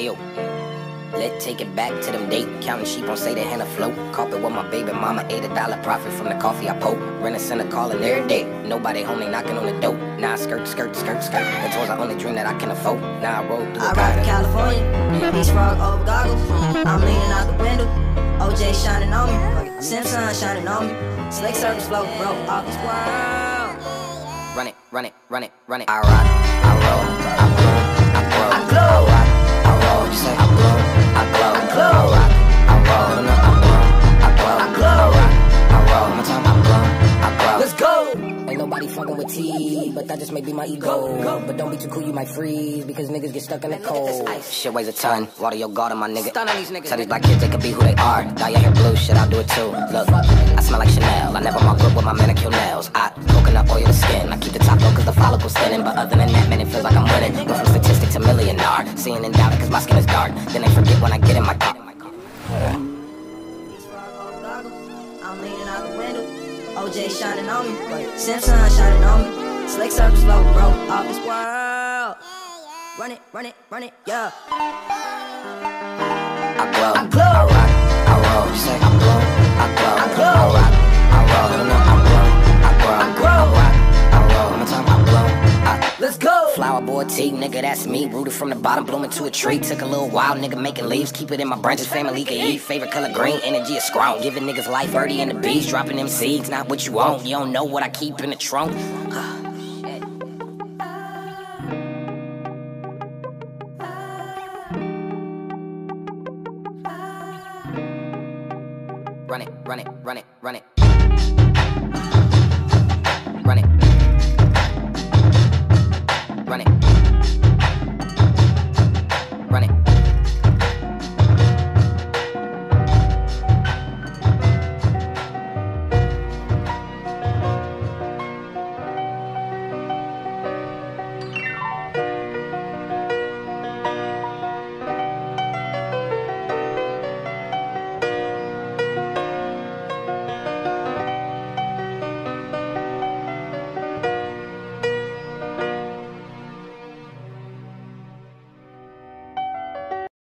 Ayo, let's take it back to them date. Counting sheep on say they hand afloat. Carpet with my baby mama, $8 profit from the coffee I poke. Rent a center calling every day. Nobody home, they knocking on the door. Now I skirt. That was the only dream that I can afford. Now I roll through I ride to California, Beach frog over goggles. I'm leaning out the window, OJ shining on me, Simpson shining on me. Slick surface float, bro, off this world. Run it. I rock, I roll, I bloom, I grow, I glow. I rock, I roll, you say I bloom, I glow, I glow. I rock, I roll, no, I bloom, I glow, I glow. I rock, I roll, one more time I bloom, I grow. Let's go. Ain't nobody fucking with T, but that just may be my ego. But don't be too cool, you might freeze, because niggas get stuck in the cold. Shit weighs a ton, water your garden, my nigga. Stun on these niggas. Tell these black kids they can be who they are. Dye your hair blue, shit, I'll do it too. Look, I smell like Chanel, I never walk up with my manicure nails. I coconut oil the skin, I keep the top low cause the follicle's thinning. But other than that, man, it feels like I'm winning. Go from statistic to millionaire, seeing and doubting cause my skin is dark. Then they forget when I get in my car. I'm leaning out the window, OJ shining on me, Simpson shining on me. Slick surface float, bro, off this world. Run it, yeah. I glow, I rock, I roll, you say I bloom, I glow, I rock, I roll, no, I bloom, I grow, I rock, I roll, one more time I bloom, Let's go. Flower boy T, nigga, that's me. Rooted from the bottom, blooming to a tree. Took a little while, nigga, making leaves. Keep it in my branches, family can eat. Favorite color green, energy is strong. Giving niggas life, birdie in the bees. Dropping them seeds, not what you want. You don't know what I keep in the trunk. Run it. Run it. Run it.